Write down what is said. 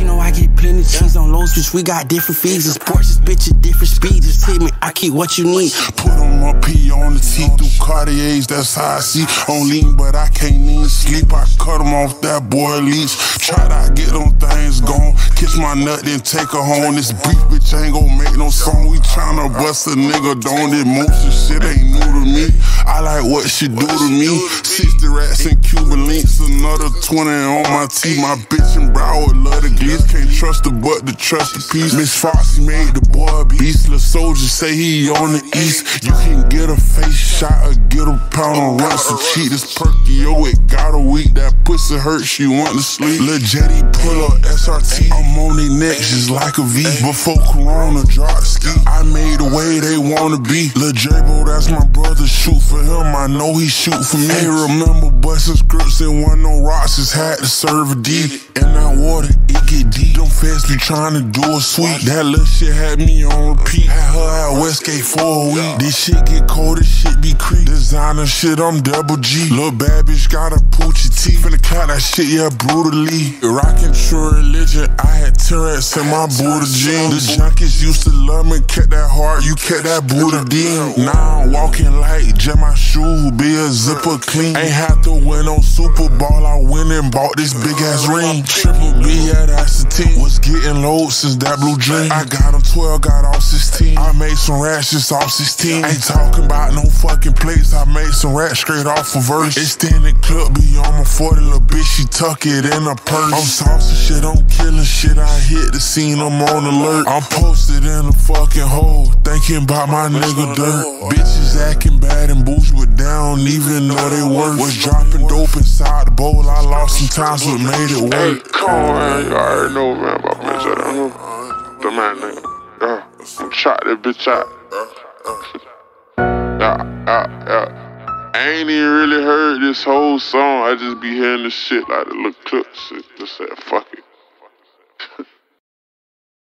know I get plenty cheese on low switch. We got different fees. And sports, this bitch at different speeds. Just hit me, I keep what you need. Put on my P on the T through Cartiers, that's how I see. On lean, but I can't even sleep. I cut him off that boy leech. Try to get them things gone. Kiss my nut, then take her home. This beef bitch ain't gon' make no song. We tryna bust a nigga down. This motion shit ain't new to me. I like what she do to me. 60 rats and Cuban links, another 20 on my teeth. My bitch and Broward love the glitz. Can't trust her but to trust the piece. Miss Foxy made the boy beast. Lil' soldier say he on the east. You can get a face shot or get a pound on run some cheat. This perky, yo, it got a week. That pussy hurt, she want to sleep. Lil' Jetty pull up SRT. I'm on they neck just like a V. Before Corona dropped ski, I made the way they wanna be. Lil' J-Bo, that's my brother. Shoot for him, I know he shoot for me. Ain't remember busting scripts and wasn't no rocks, just had to serve a D. In that water, it get deep. Them feds be trying to do a sweep. That little shit had me on repeat. Had her at Westgate for a week. This shit get cold, this shit be creep. Designer shit, I'm double G. Lil' bad bitch got a poochie teeth. Finna count that shit, yeah, brutally. Rockin' true religion, I had T-Rex in my Buddha jeans. The junkies used to love me, kept that heart, you kept that Buddha dean. Now I'm walking like Jet, my shoe be a zipper clean. Ain't have to win on Super Bowl, I went and bought this big ass ring. Triple B, yeah, that's the team. Was getting low since that blue dream. I got him 12, got off 16. I made some rats just off 16. Ain't talking about no fucking plates, I made some rats straight off a verse. Extended clip be on my 40, little bitch, she tuck it in her purse. I'm saucing shit, I'm killing shit, I hit the scene, I'm on alert. I'm posted in the fucking hole, thinking about my nigga dirt. Bitches acting bad and boost, but they don't even know they work. Was dropping dope inside the bowl, I lost some times, but made it work. Hey, come on, man, you already know, man, about me, the man, nigga. I'm shot that bitch out. I ain't even really heard this whole song. I just be hearing this shit like the little clips. Just said, fuck it.